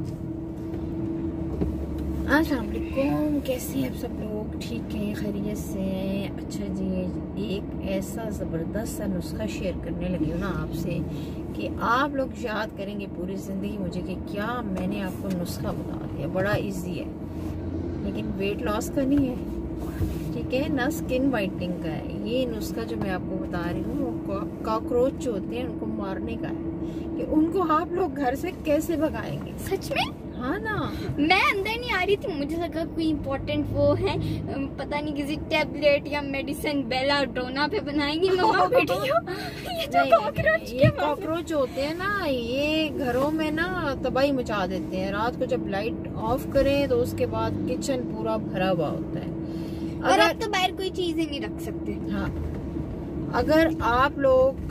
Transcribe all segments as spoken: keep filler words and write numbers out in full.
अस्सलाम वालेकुम, कैसे हैं आप सब लोग? ठीक है, खैरियत से? अच्छा जी, एक ऐसा ज़बरदस्त सा नुस्खा शेयर करने लगी हूँ ना आपसे कि आप लोग याद करेंगे पूरी ज़िंदगी मुझे कि क्या मैंने आपको नुस्खा बता दिया। बड़ा इजी है लेकिन वेट लॉस का नहीं है, ठीक है ना, स्किन वाइटनिंग का है। ये नुस्खा जो मैं आपको बता रही हूँ वो कॉकरोच जो होते हैं उनको मारने का है कि उनको आप लोग घर से कैसे भगाएंगे। सच में? हाँ ना, मैं अंदर नहीं आ रही थी, मुझे लगा कोई इम्पोर्टेंट वो है, पता नहीं किसी टैबलेट या मेडिसिन बेलाडोना पे बनाएंगी। मैं वहाँ बैठी हूँ। ये जो कॉकरोच ये कॉकरोच होते हैं ना, ये घरों में ना तबाही मचा देते हैं। रात को जब लाइट ऑफ करें तो उसके बाद किचन पूरा भरा हुआ होता है। और अब तो बाहर कोई चीजें नहीं रख सकते। हाँ, अगर आप लोग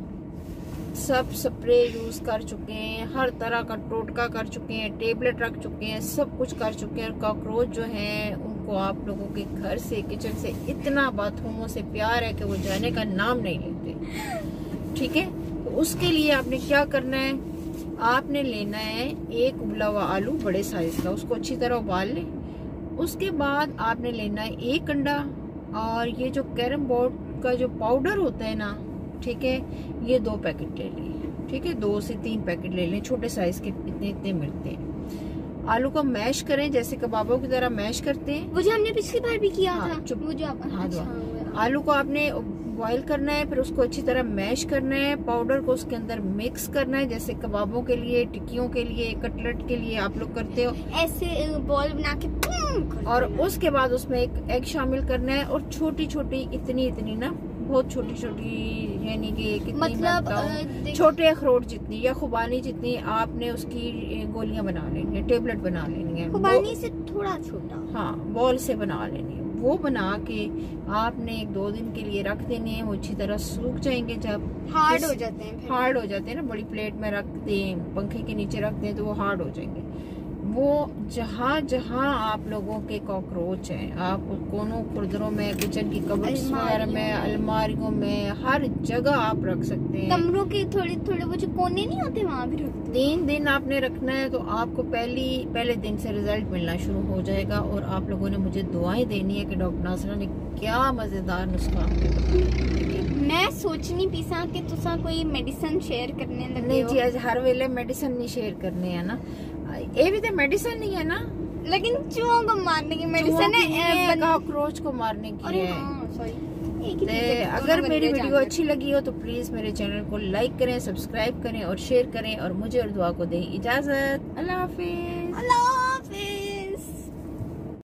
सब स्प्रे यूज कर चुके हैं, हर तरह का टोटका कर चुके हैं, टेबलेट रख चुके हैं, सब कुछ कर चुके हैं, और कॉकरोच जो हैं उनको आप लोगों के घर से, किचन से इतना बाथरूमों से प्यार है कि वो जाने का नाम नहीं लेते, ठीक है। तो उसके लिए आपने क्या करना है, आपने लेना है एक उबला हुआ आलू बड़े साइज का, उसको अच्छी तरह उबाल लें। उसके बाद आपने लेना है एक अंडा, और ये जो कैरम बोर्ड का जो पाउडर होता है ना, ठीक है, ये दो पैकेट ले लें, ठीक है, दो से तीन पैकेट ले लें, छोटे साइज के इतने इतने मिलते हैं। आलू को मैश करें जैसे कबाबों की तरह मैश करते हैं, वो जो हमने पिछली बार भी किया हाँ, था। चुप, वो जो आप, हाँ, अच्छा, आलू को आपने बॉईल करना है, फिर उसको अच्छी तरह मैश करना है, पाउडर को उसके अंदर मिक्स करना है जैसे कबाबों के लिए, टिक्कियों के लिए, कटलेट के लिए आप लोग करते हो, ऐसे बॉल बना के। और उसके बाद उसमें एक एग शामिल करना है, और छोटी छोटी इतनी इतनी ना, बहुत छोटी छोटी, यानी कि कितनी, मतलब छोटे अखरोट जितनी या खुबानी जितनी आपने उसकी गोलियां बना लेनी है, टेबलेट बना लेनी है, खुबानी से थोड़ा छोटा, हाँ, बॉल से बना लेनी है। वो बना के आपने एक दो दिन के लिए रख देने हैं, वो अच्छी तरह सूख जाएंगे। जब हार्ड हो जाते हैं, हार्ड हो जाते हैं ना, बड़ी प्लेट में रख दें, पंखे के नीचे रख दें तो वो हार्ड हो जाएंगे। वो जहाँ जहाँ आप लोगों के कॉकरोच हैं, आप कोनों खुरदरों में, किचन की कबर्ड्स वगैरह में, अलमारियों में, हर जगह आप रख सकते हैं। कमरों के थोड़े थोड़े वो जो कोने नहीं होते वहाँ भी रखते। तीन दिन आपने रखना है तो आपको पहली पहले दिन से रिजल्ट मिलना शुरू हो जाएगा, और आप लोगों ने मुझे दुआएं देनी है कि डॉक्टर नासरा ने क्या मजेदार नुस्खा। मैं सोचनी पीसा कि तुसा कोई मेडिसिन शेयर करने लगे नहीं हो। जी, आज हर वेले मेडिसिन नहीं शेयर करने है ना, ये भी तो मेडिसिन नहीं है ना, लेकिन चूहों को मारने की मेडिसिन है, कॉकरोच को मारने की है। हाँ, ते, अगर मेरी वीडियो अच्छी लगी हो तो प्लीज मेरे चैनल को लाइक करें, सब्सक्राइब करें और शेयर करें, और मुझे और दुआ को दें इजाजत। अल्लाह हाफिज।